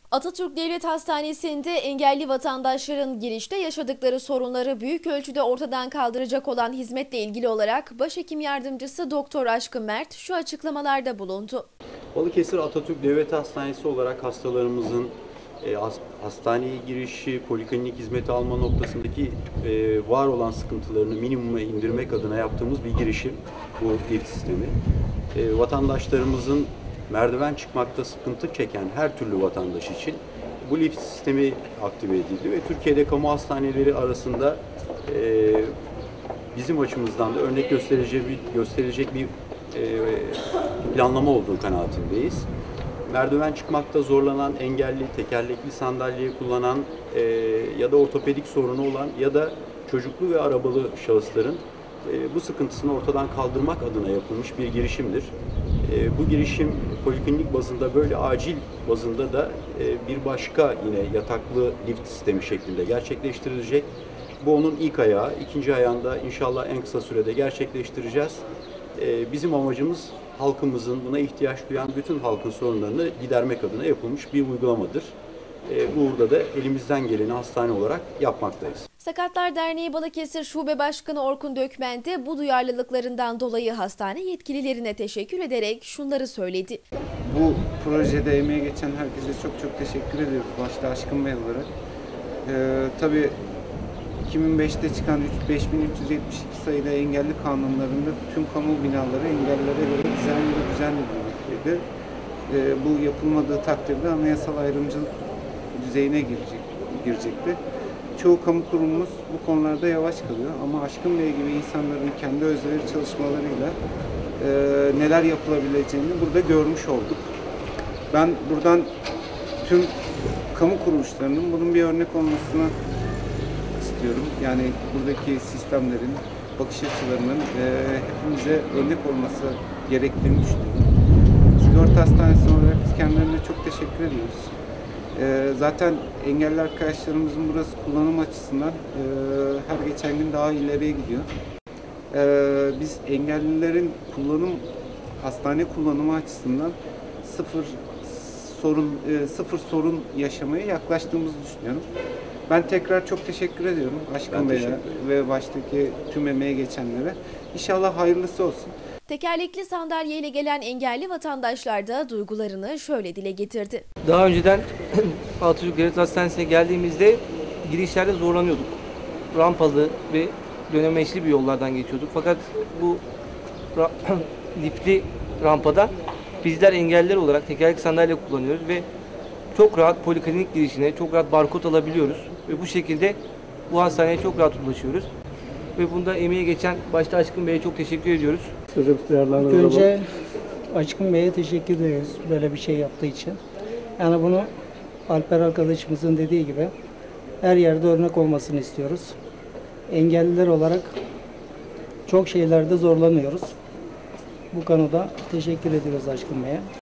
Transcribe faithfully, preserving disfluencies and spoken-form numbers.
Atatürk Devlet Hastanesi'nde engelli vatandaşların girişte yaşadıkları sorunları büyük ölçüde ortadan kaldıracak olan hizmetle ilgili olarak Başhekim Yardımcısı Doktor Aşkın Mert şu açıklamalarda bulundu. Balıkesir Atatürk Devlet Hastanesi olarak hastalarımızın e, hastaneye girişi, poliklinik hizmeti alma noktasındaki e, var olan sıkıntılarını minimuma indirmek adına yaptığımız bir girişim bu lift sistemi. E, vatandaşlarımızın merdiven çıkmakta sıkıntı çeken her türlü vatandaş için bu lift sistemi aktive edildi ve Türkiye'de kamu hastaneleri arasında e, bizim açımızdan da örnek gösterilecek bir, gösterilecek bir e, planlama olduğu kanaatindeyiz. Merdiven çıkmakta zorlanan, engelli, tekerlekli sandalye kullanan e, ya da ortopedik sorunu olan ya da çocuklu ve arabalı şahısların e, bu sıkıntısını ortadan kaldırmak adına yapılmış bir girişimdir. E, bu girişim poliklinik bazında böyle acil bazında da e, bir başka yine yataklı lift sistemi şeklinde gerçekleştirilecek. Bu onun ilk ayağı, ikinci ayağında inşallah en kısa sürede gerçekleştireceğiz. E, bizim amacımız halkımızın, buna ihtiyaç duyan bütün halkın sorunlarını gidermek adına yapılmış bir uygulamadır. E, burada da elimizden geleni hastane olarak yapmaktayız. Sakatlar Derneği Balıkesir Şube Başkanı Orkun Dökmen de bu duyarlılıklarından dolayı hastane yetkililerine teşekkür ederek şunları söyledi. Bu projede emeği geçen herkese çok çok teşekkür ediyoruz. Başta Aşkın Bey olarak. Ee, tabii iki bin beşte çıkan beş bin üç yüz yetmiş iki sayıda engelli kanunlarında tüm kamu binaları engellilere göre dizayn ve düzenlenmelidir. Ee, bu yapılmadığı takdirde anayasal ayrımcılık düzeyine girecek, girecekti. Çoğu kamu kurumumuz bu konularda yavaş kalıyor ama Aşkın Bey gibi insanların kendi özveri çalışmalarıyla e, neler yapılabileceğini burada görmüş olduk. Ben buradan tüm kamu kuruluşlarının bunun bir örnek olmasını istiyorum. Yani buradaki sistemlerin, bakış açılarının e, hepimize örnek olması gerektiğini düşünüyorum. Sigorta Hastanesi olarak biz kendilerine çok teşekkür ediyoruz. E, zaten engelli arkadaşlarımızın burası kullanım açısından e, her geçen gün daha ileriye gidiyor. E, biz engellilerin kullanım, hastane kullanımı açısından sıfır sorun, e, sıfır sorun yaşamaya yaklaştığımızı düşünüyorum. Ben tekrar çok teşekkür ediyorum Aşkın Bey'e ve baştaki tüm emeğe geçenlere. İnşallah hayırlısı olsun. Tekerlekli sandalyeyle gelen engelli vatandaşlar da duygularını şöyle dile getirdi. Daha önceden Atatürk Devlet Hastanesi'ne geldiğimizde girişlerde zorlanıyorduk. Rampalı ve dönemeçli bir yollardan geçiyorduk. Fakat bu ra lifli rampada bizler engelliler olarak tekerlekli sandalye kullanıyoruz ve çok rahat poliklinik girişine, çok rahat barkod alabiliyoruz. Ve bu şekilde bu hastaneye çok rahat ulaşıyoruz. Ve bunda emeği geçen başta Aşkın Bey'e çok teşekkür ediyoruz. Önce Aşkın Bey'e teşekkür ediyoruz böyle bir şey yaptığı için. Yani bunu Alper arkadaşımızın dediği gibi her yerde örnek olmasını istiyoruz. Engelliler olarak çok şeylerde zorlanıyoruz. Bu konuda teşekkür ediyoruz Aşkın Bey'e.